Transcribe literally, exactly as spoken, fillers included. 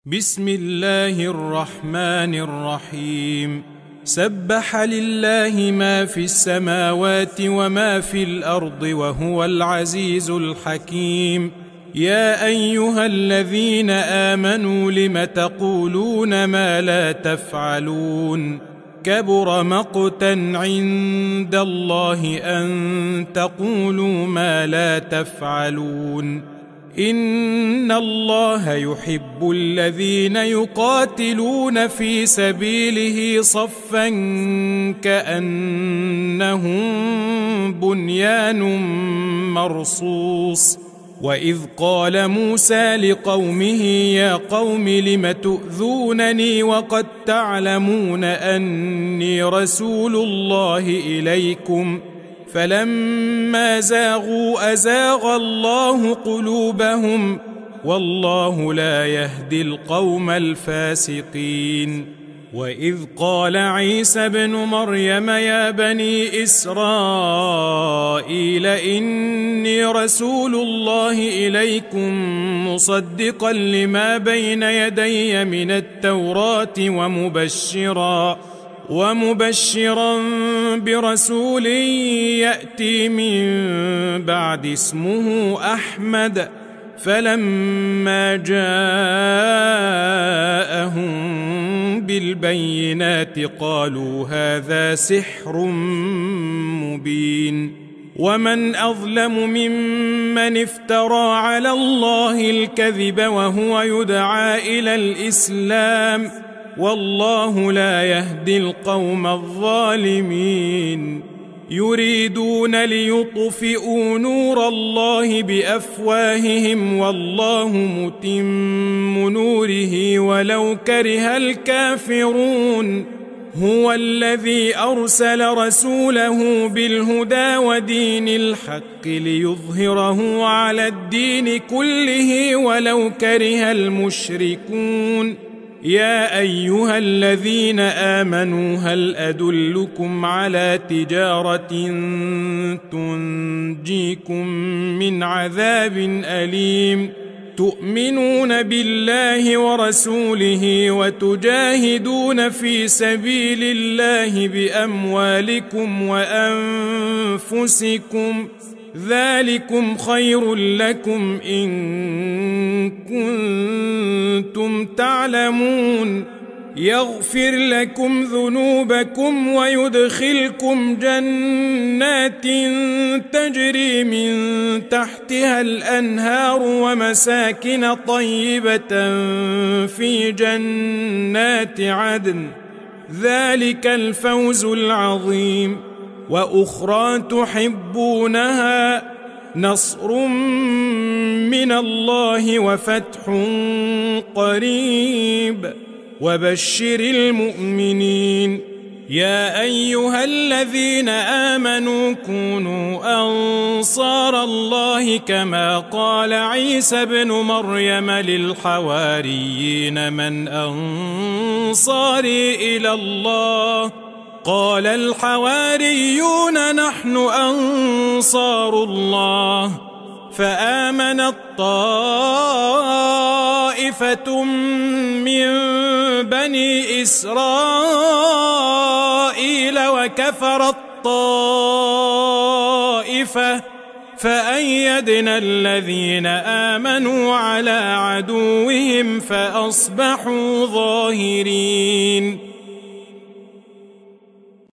بسم الله الرحمن الرحيم. سبح لله ما في السماوات وما في الأرض وهو العزيز الحكيم. يا أيها الذين آمنوا لم تقولون ما لا تفعلون؟ كبر مقتا عند الله أن تقولوا ما لا تفعلون. إن الله يحب الذين يقاتلون في سبيله صفا كأنهم بنيان مرصوص. وإذ قال موسى لقومه يا قوم لم تؤذونني وقد تعلمون أني رسول الله إليكم فلما زاغوا أزاغ الله قلوبهم والله لا يهدي القوم الفاسقين. وإذ قال عيسى ابن مريم يا بني إسرائيل إني رسول الله إليكم مصدقا لما بين يدي من التوراة ومبشرا ومبشرا برسول يأتي من بعد اسمه أحمد. فلما جاءهم بالبينات قالوا هذا سحر مبين. ومن أظلم ممن افترى على الله الكذب وهو يدعى إلى الإسلام والله لا يهدي القوم الظالمين. يريدون ليطفئوا نور الله بأفواههم والله متم نوره ولو كره الكافرون. هو الذي أرسل رسوله بالهدى ودين الحق ليظهره على الدين كله ولو كره المشركون. يا أيها الذين آمنوا هل أدلكم على تجارة تنجيكم من عذاب أليم تؤمنون بالله ورسوله وتجاهدون في سبيل الله بأموالكم وأنفسكم ذلكم خير لكم إن كنتم تعلمون. يغفر لكم ذنوبكم ويدخلكم جنات تجري من تحتها الأنهار ومساكن طيبة في جنات عدن ذلك الفوز العظيم. وأخرى تحبونها نصر من الله وفتح قريب وبشر المؤمنين. يا أيها الذين آمنوا كونوا أنصار الله كما قال عيسى ابن مريم للحواريين من أنصاري إلى الله قال الحواريون نحن أنصار الله. فآمنت طائفة من بني إسرائيل وكفرت طائفة فأيدنا الذين آمنوا على عدوهم فأصبحوا ظاهرين.